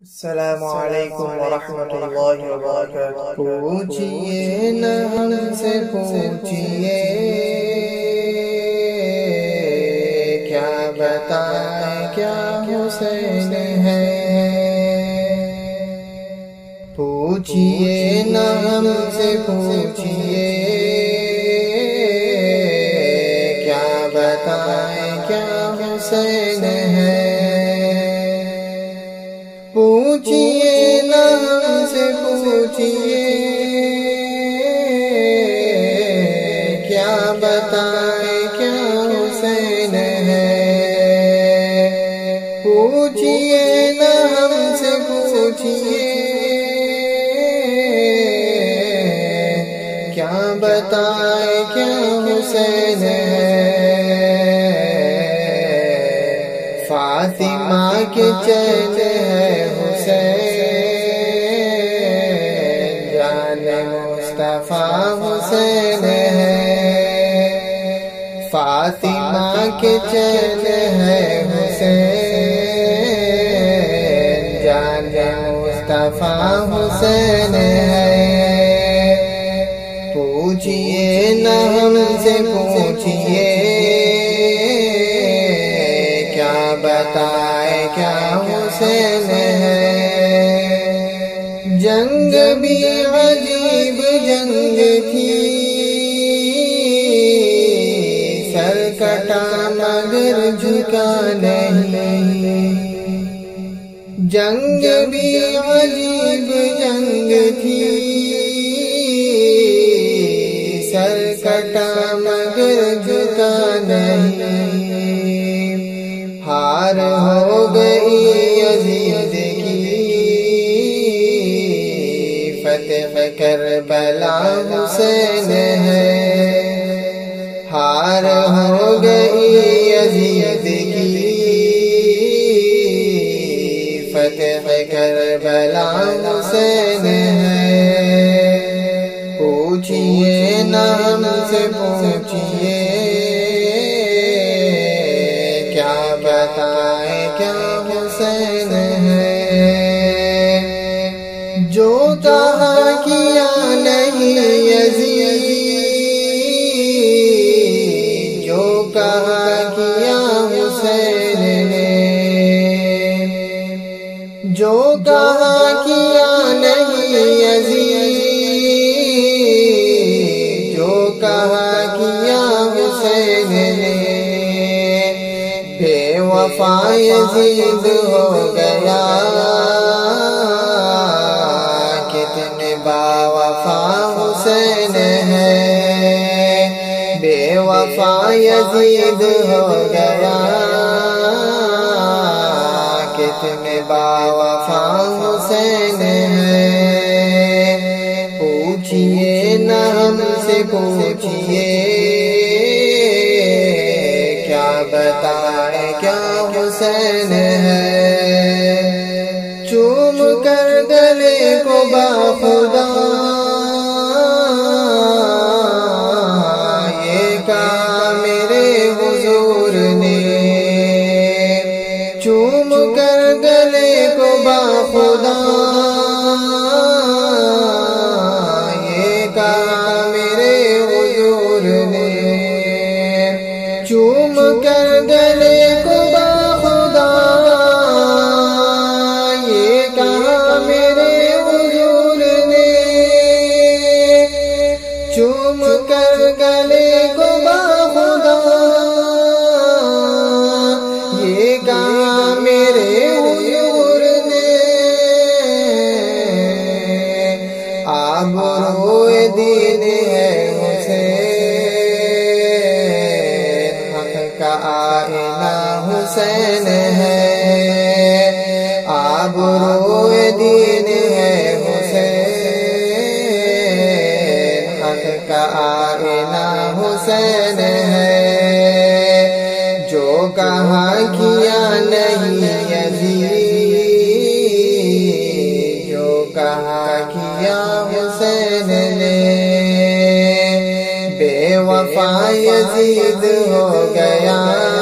السلام علیکم ورحمۃ اللہ وبرکاتہ۔ پوچھئے نہ ہم سے پوچھئے، کیا بتائیں کیا حسین ہے۔ پوچھئے نہ ہم سے پوچھئے، کیا بتائیں کیا حسین ہے۔ پوچھئے نہ ہم سے پوچھئے، کیا بتائیں کیا حسین ہے۔ پوچھئے نہ ہم سے پوچھئے، کیا بتائیں کیا حسین ہے۔ فاطمہ کے چین ہے حسین، جان مصطفیٰ حسین ہے۔ فاطمہ کے چین ہے حسین، جان مصطفیٰ حسین ہے۔ پوچھئے نہ ہم سے پوچھئے، بتائے کیا حسین ہے۔ جنگ بھی عجیب جنگ تھی، سر کٹا مگر جھکا نہیں۔ جنگ بھی عجیب جنگ تھی، سر کٹا مگر جھکا نہیں۔ ہار ہو گئی یزید کی، فتح کربلا حسین ہے۔ ہار ہو گئی یزید کی، فتح کربلا حسین ہے۔ پوچھئے نہ ہم سے پوچھئے، بتائیں کیا حسین ہے۔ جو کہا کیا نہیں یزید، جو کہا کیا حسین نے۔ جو کہا کیا نہیں یزید، جو کہا کیا حسین نے۔ بے وفا یزید ہو گیا، کتنے با وفا حسین ہے۔ بے وفا یزید ہو گیا، کتنے با وفا حسین ہے۔ پوچھئے نہ ہم سے پوچھئے، بتائیں کیا حسین ہے۔ چوم کر گلے کو باخدا، یہ کہا میرے حضور نے۔ چوم کر گلے کو باخدا، یہ کہا میرے حضور نے۔ چوم کر گلے کو باخدا، یہ کہا میرے حضور نے۔ چوم کر گلے کو باخدا، یہ کہا میرے حضور نے۔ آبروئے دین ہے حسین، آئینہ حسین ہے۔ آبروئے دین ہے حسین، حق کا آئینہ حسین ہے۔ جو کہا کیا نہیں یزید، جو کہا کیا حسین نے۔ بے وفا یزید ہو گیا،